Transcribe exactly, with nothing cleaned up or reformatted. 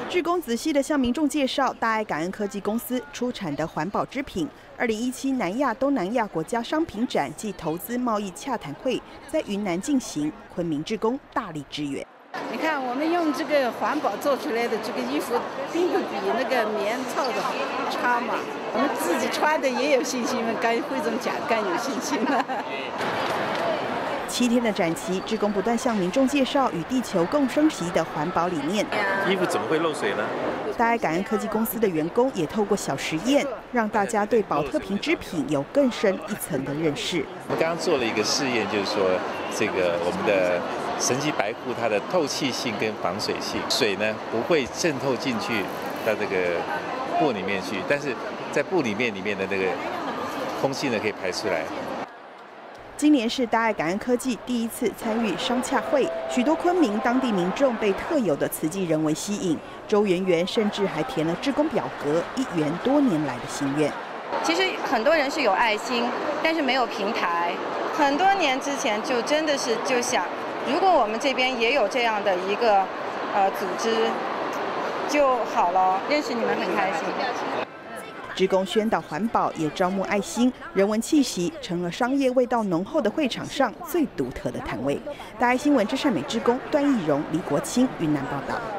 志工仔细地向民众介绍大爱感恩科技公司出产的环保织品。二零一七南亚东南亚国家商品展暨投资贸易洽谈会在云南进行，昆明志工大力支援。 你看，我们用这个环保做出来的这个衣服，并不比那个棉糙的差嘛。我们自己穿的也有信心，跟汇总奖更有信心了。 七天的展期，志工不断向民众介绍与地球共生息的环保理念。 衣服怎么会漏水呢？ 大爱感恩科技公司的员工也透过小实验，让大家对宝特瓶织品有更深一层的认识。 我们刚刚做了一个试验，就是说这个我们的神奇白裤它的透气性跟防水性，水呢不会渗透进去到这个布里面去，但是在布里面里面的那个空气呢可以排出来。 今年是大爱感恩科技第一次参与商洽会，许多昆明当地民众被特有的慈济人文吸引。周圆圆甚至还填了志工表格，一圆多年来的心愿。 其实很多人是有爱心，但是没有平台。很多年之前就真的是就想，如果我们这边也有这样的一个呃组织就好了。认识你们很开心。 志工宣导环保，也招募爱心，人文气息成了商业味道浓厚的会场上最独特的摊位。大爱新闻之善美志工段义荣、李国清云南报道。